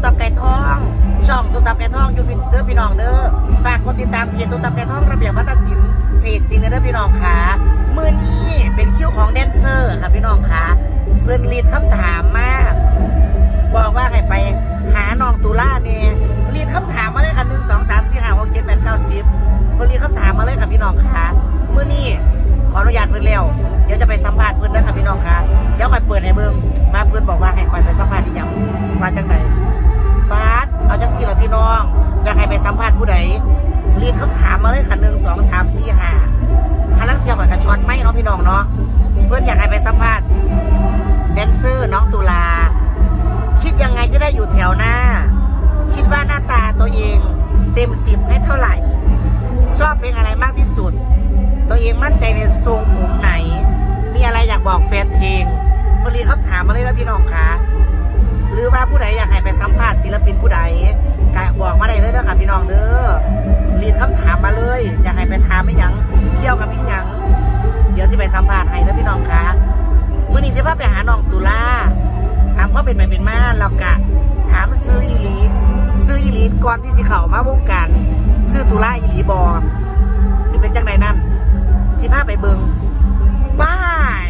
ตับไก่ทองช่องตุ๊กตับไก่ทองอยู่เด้อพี่น้องเด้อฝากกดติดตามเพจตุ๊กตับไก่ทองระเบียบวัฒนศิลป์เพจจริงเด้อพี่น้องขามือนี้เป็นคิวของแดนเซอร์ครับพี่น้องขาเพื่อนรีดคำถามมากบอกว่าให้ไปหาน้องตุลาเนี่ยรีดคำถามมาเลยค่ะ1 2 3 4 5 6 7 8 9 10เพื่อนรีดคำถามมาเลยค่ะพี่น้องขามือนี้ขออนุญาตเพื่อนแล้วเดี๋ยวจะไปสัมภาษณ์เพื่อนนะครับพี่น้องขาเดี๋ยวคอยเปิดให้เบิ้งมาเพื่อนบอกว่าให้คอยไปสัมภาษณ์ที่ยังมาจากไหนบาสเอาจังสี่ละพี่น้องอยากให้ไปสัมภาษณ์ผู้ใดรีดคำถามมาเลยค่ะ1 2 3 4 5ถ้าลังเที่ยวกับกระชอนไม่เนาะพี่น้องเนาะเพื่อนอยากให้ไปสัมภาษณ์แดนเซอร์น้องตุลาคิดยังไงจะได้อยู่แถวหน้าคิดว่าหน้าตาตัวเองเต็ม10ให้เท่าไหร่ชอบเพลงอะไรมากที่สุดตัวเองมั่นใจในทรงผมไหนมีอะไรอยากบอกแฟนเพลงบริเขาถามมาเลยนะพี่น้องคะหรือว่าผู้ใดอยากให้ไปสัมภาษณ์ศิลปินผู้ใดก็บอกมาได้เลยนะครับพี่น้องเด้อรีดคำถามมาเลยอยากให้ไปถามไม่ยังเที่ยวกับพี่ยังเดี๋ยวจะไปสัมภาษณ์ให้นะพี่น้องคะเมื่อนี้จะพาไปหาน้องตุลาถามเขาเป็นไปเป็นมาแล้วก็ถามซื้ออีลีก่อนที่สิเข้ามาวงการซื้อตุลาอีลีบอสิเป็นจังไหนนั่นสิพาไปเบิงบ้าย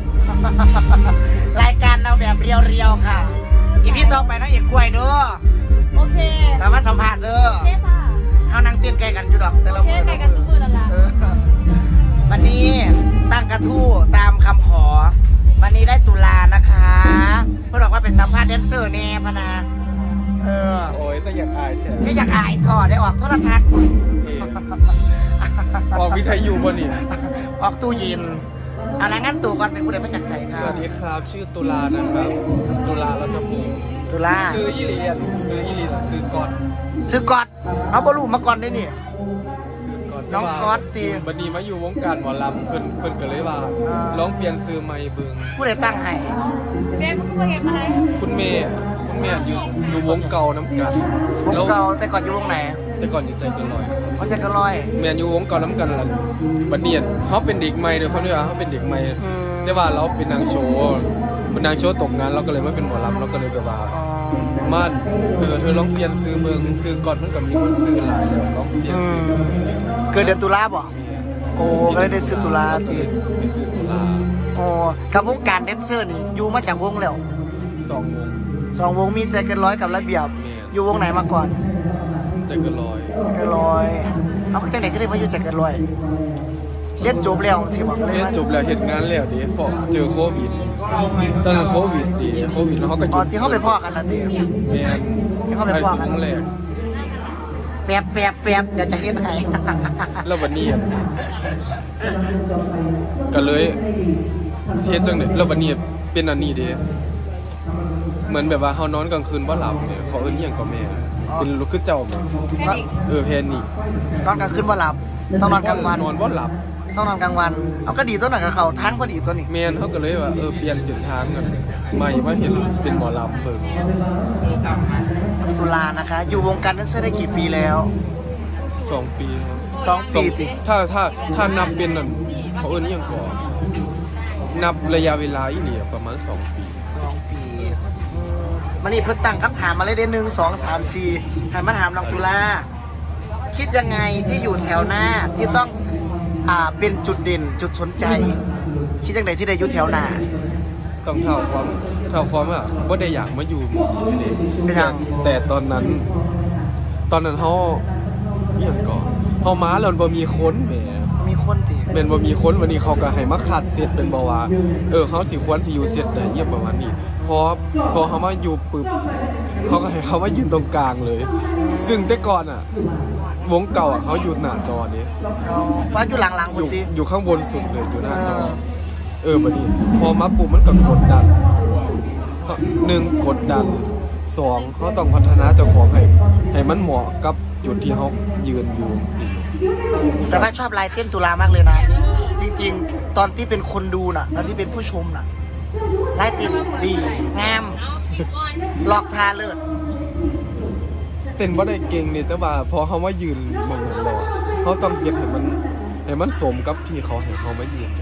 รายการเราแบบเรียวๆค่ะอีพี่ต่อไปนะเอกกล้วยเด้อโอเคสามารถสัมผัสเด้อโอเคค่ะเขานั่งเต้นไกลกันอยู่ดอกแต่ละมือไกลกันทุกมือแล้วล่ะวันนี้ตั้งกระทู้ตามคำขอวันนี้ได้ตุลานะคะเพื่อบอกว่าเป็นสัมภาษณ์แดนเซอร์แน่พนาโอ้ยแต่อยากอายแท้ไม่อยากอายถอดได้ออกโทรทัศน์ออกวิทยุบนนี่ออกตู้เย็นอะไรงั้นตู่ก่อนเป็นผู้ใดไม่จัดใจครับสวัสดีครับชื่อตุลานะครับตุลารัตภูมิตุลาซื้อยี่ลีนซื้อก่อนเอาบอลูมาก่อนได้นี่น้องก๊อตตีบันนี้มาอยู่วงการหมอลำเพิ่นก็เลยว่าร้องเปลี่ยนซื้อไมค์เบิ้งผู้ใดตั้งให้แม่ก็พูดยังไงคุณเมย์อยู่วงเก่าน้ำกันวงเก่าแต่ก่อนอยู่วงไหนแต่ก่อนอยู่ใจเกินร้อยเขาใจเกินร้อยแมนอยู่วงเก่าน้ำกันแล้วบันนี้เขาเป็นเด็กใหม่เลยเขาเนี่ยเขาเป็นเด็กใหม่แต่ว่าเราเป็นนางโชว์ตกงานเราก็เลยไม่เป็นหมอลำเราก็เลยแบบว่ามาเธอลองเปลี่ยนซื้อเมืองซื้อก่อนมันกับมีคนซื้อหลายแล้วลองเปลี่ยนเกิดเดือนตุลาบ่โอ้ก็เลยได้ซื้อตุลาทีซื้อตุลาโอ้กับวงการแดนเซอร์นี่อยู่มาจากวงแล้ว2 วงมีใจเกินร้อยกับระเบียบอยู่วงไหนมาก่อนใจเกินร้อยเอาจังไหนก็ได้มาอยู่ใจเกินร้อยเรียนจบแล้วสิบอกเรียนจบแล้วเห็นงานแล้วดิพอเจอโควิดตอนนั้นโควิดแล้วเขาก็ที่เขาไปพ่อกันนะดิที่เขาไปพ่อกันเลยแป๊บเดี๋ยวจะเห็นให้แล้ววันนี้ก็เลยเทียบจังเลยแล้ววันนี้เป็นอันนี้ดิเหมือนแบบว่าเขานอนกลางคืนว่าหลับเนี่ยเขาเอิ้นอย่างกับแม่เป็นลูกขึ้นเจ้าแพนินอนกลางคืนว่าหลับต้องนอนกลางวันนอนว่าหลับต้องนอนกลางวันเอาก็ดีตัวหนักกับเขาทั้งพอดีตัวนี้แมนเขาก็เลยว่าเปลี่ยนเส้นทางกันใหม่มาเห็นเป็นหมอลำเพิ่งตุลานะคะอยู่วงการแดนเซอร์ได้กี่ปีแล้ว 2 ปี 2 ปีติถ้านับเป็นนั่นเขาเอิ้นยังก่อนนับระยะเวลาอีนี่ประมาณ2 ปีมันนี่เพิ่งตั้งคำถามมาเลยได้1 2 3 4ให้มาถามน้องตุลาคิดยังไงที่อยู่แถวหน้าที่ต้องเป็นจุดเด่นจุดสนใจคิดยังไงที่ได้อยู่แถวหน้าต้องเท่าความว่าบ่ได้อยากมาอยู่แต่ตอนนั้นเขาอย่างก่อนเขามาแล้วบ่มีคนแหมมีคนติเป็นบ่มีคนวันนี้เขาก็ให้มาคัดเซตเป็นบ่ว่าเขาสิควรสิอยู่เซตได้เยี่ยมประมาณนี้พอเขามาอยู่ปึ๊บเขาก็ให้เขามายืนตรงกลางเลยซึ่งแต่ก่อนวงเก่าเขาอยู่หน้าจอนี้ว่าอยู่หลังๆอยู่ข้างบนสุดเลยอยู่หน้าจอบัดนี้พอมาปุ๊บมันก็กดดัน1กดดัน2เขาต้องพัฒนาเจ้าของให้มันเหมาะกับจุดที่เขายืนอยู่สิแต่ว่าชอบลายเต้นตุลามากเลยนะจริงๆตอนที่เป็นคนดูน่ะตอนที่เป็นผู้ชมน่ะลายเต้นดีงามหลอกทาเลิศเต้นว่าได้เก่งเนี่ยแต่ว่าพอเขามายืนมองนั้นแล้วเขาต้องเย็บให้มันสมกับที่เขาเห็นเขามายืน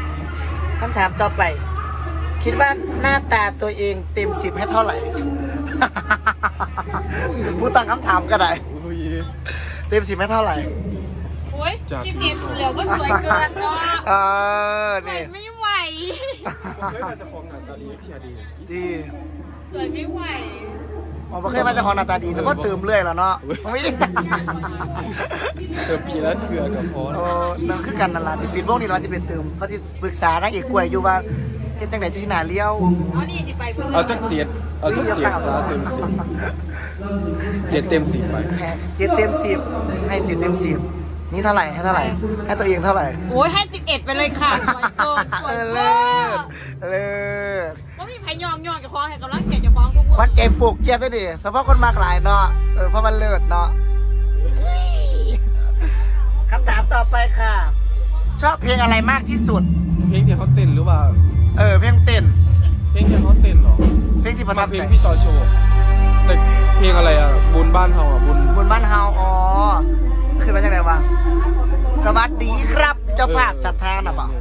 คำถามต่อไปคิดว่าหน้าตาตัวเองเต็ม10ให้เท่าไหร่ผู้ตั้งคำถามก็ได้อุ้ยเต็ม10ไม่เท่าไหร่โอ้ยชิมเอ็ดเหลือว่าสวยเกินเนาะสวยนี่ไม่ไหวผมเคยมาจากของหน้าตาดีเทียดีดีสวยไม่ไหวผมไม่เคยมาจากของหน้าตาดีสมมติตื่มเรื่อยแล้วเนาะไม่เติมปีแล้วเชื่อกับพอนั่นคือกันนั่นแหละปิดวงนี้เราจะเป็นตื่มเขาจะปรึกษานางเอกกล้วยอยู่ว่าเฮ็ดจังไหนจะชนะเลี้ยวเอานี่สิไปเพื่อนเอาตั้ง7ซะเต็ม10 7 เต็ม 10ไป 7 เต็ม 10ให้7 เต็ม 10นี่เท่าไหร่ให้เท่าไหร่ให้ตัวเองเท่าไหร่โอ้ยให้11ไปเลยค่ะสวยเกินสวยเลิเกินศเลิศว่ามีไผ่ยองจะคล้องให้กำลังเก็บจะคล้องทุกคควันนใจปลูกเกียร์ด้วยดิเฉพาะคนมากหลายเนาะเพราะมันเลิศเนาะคำถามต่อไปค่ะ ชอบเพลงอะไรมากที่สุดเพลงที่เขาเต้นหรือว่าเพลงเต้นเพลงที่เขาเต้นเหรอเพลงที่ประทับเพลใจงพี่ต่อโชว์แต่เพลงอะไรอ่ะบุญบ้านเฮาอ่ะบุญบนบ้านเฮาอ๋อขึ้นมาจากไหนวะสวัสดีครับเจ้าภาพศรัทธานะเปล่า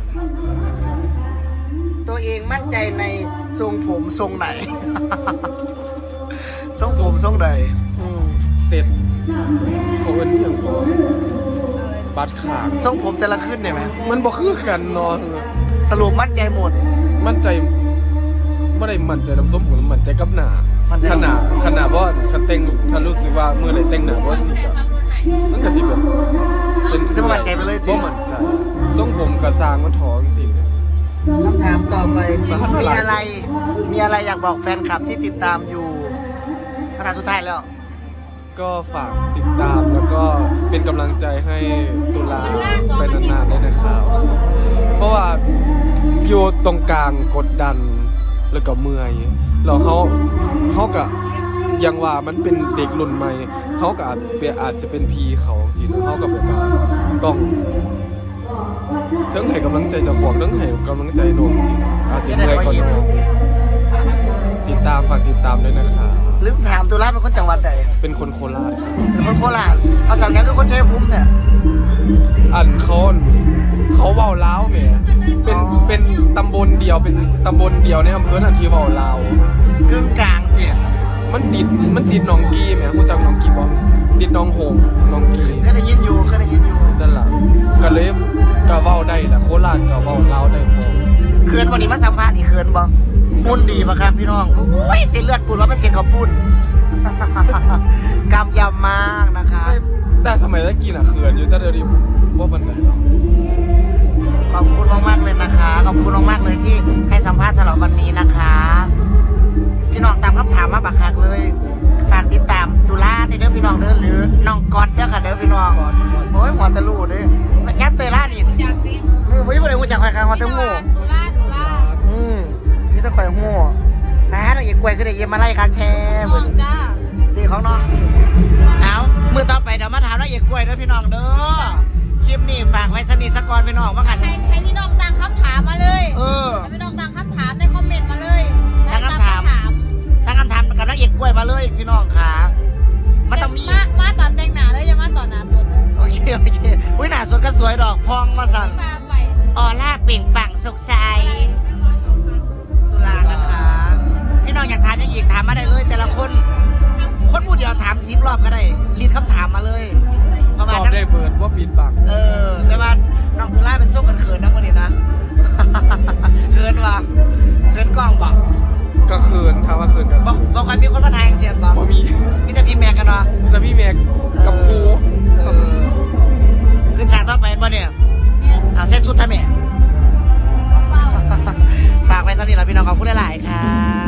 ตัวเองมั่นใจในทรงผมทรงไหน ทรงผมทรงไหนเสร็จเขาเป็นอย่างพอบัดขาดทรงผมแต่ละขึ้นเนี่ยไหมมันบ่คือกันเนอนสรุปมั่นใจหมดมั่นใจไม่ได้มั่นใจน้ำส้มผมมั่นใจกับหนามั่นใจขนาดว่าคันเต็งฉันรู้สึกว่าเมื่อไรเต็งหนาว่านี่ก็มันก็สิแบบเป็นจะมั่นใจไปเลยจริบ่งมั่นใจทรงผมกระซางมันถอจริงคำถามต่อไปมีอะไรอยากบอกแฟนคลับที่ติดตามอยู่คำถามสุดท้ายแล้วก็ฝากติดตามแล้วก็เป็นกำลังใจให้ตุลาไปนานๆได้นะครับเพราะว่าอยู่ตรงกลางกดดันแล้วก็เมื่อยแล้วเขาก็ยังว่ามันเป็นเด็กรุ่นใหม่เขาก็อาจจะเป็นพีเขาสิเขาก็แบบว่าต้องทั้งให้กำลังใจเจ้าของทั้งให้กำลังใจน้องสิอาจจะเมื่อยก็น้องฝากติดตามด้วยนะครับลืมถามตุลาเป็นคนจังหวัดไหนเป็นคนโคราชเป็นคนโคราชเอาสำเนียงคือคนชัยภูมิเนี่ยอันเขาเว้าลาวแหมเป็นตำบลเดียวเป็นตำบลเดียวในอำเภอที่เว้าลาวกึ่งกลางเจี๋ยมันติดหนองกีแหมรู้จักหนองกีบ่ติดหนองโฮมหนองกีเคยได้ยินอยู่นั่นล่ะก็เลยก็เว้าได้ล่ะโคราชก็เว้าลาวได้พอเขินวันนี้มาสัมภาษณ์นี่เขินบ่หุ่นดีปะครับพี่น้องโอ้ยเส้นเลือดปุ่นว่าเป็นเส้นข้าวปุ้น กำยำมากนะคะแต่สมัยตะกี้น่ะเขินอยู่แต่เดี๋ยวนี้ว่ามันไหนเนาะขอบคุณมากๆเลยนะคะขอบคุณมากๆเลยที่ให้สัมภาษณ์สำหรับวันนี้นะคะพี่น้องตามคำถามมาบักคักเลยฝากติดตามตุลาในเด้อพี่น้องเด้อหรือน้องก๊อตเด้อค่ะเด้อพี่น้องโอ้ยหัวตะลู่เด้อแก๊ปเตยล่านี่จากนี้ไม่รู้เลยหัวจากใครกันหัวตะงูตุลานี่ตะข่อยหัวนะนางเอกกล้วยก็ได้เยี่ยมมาไล่คักแท้น้องจ้าดีของน้องเอามือต่อไปเดี๋ยวมาถามนางเอกกล้วยเด้อพี่น้องเด้อคลิปนี้ฝากไว้สนิทสกอนพี่น้องว่ากันให้พี่น้องตั้งคำถามมาเลย ให้พี่น้องตั้งคำถามในคอมเมนต์มาเลยตั้งคำถามกับนางเอกกล้วยมาเลยพี่น้องค่ะมันต้องมีมาตอนแต่งหน้าเลยอย่ามาตอนหน้าสดเลยโอเคอุ้ยหน้าสดก็สวยดอกพองมาสั่นมาไปออร่าเปล่งปลั่งสุขใสตุลานะคะพี่น้องอยากถามยังอีกถามมาได้เลย แต่ละคนพูดเดียวถาม10 รอบก็ได้รีดคำถามมาเลยประมาณตอบนั้นได้เปิดว่าปิดปากแต่ว่าน้องตุลาเป็นส้มกันเขินนะวันนี้นะ เขินว่ะเขินกล้องบอกก็เขินถามว่าเขินกันบอกใครมีคนมาทายเสียนบอกบ่มีมีแต่พี่แม็กกันเนาะแต่พี่แม็กกับครูขึ้นฉากต่อไปป่ะเนี่ยเอาเซ็ตชุดท่านแม่ฝากไว้สักนิดละพี่น้องขอบคุณหลายๆค่ะ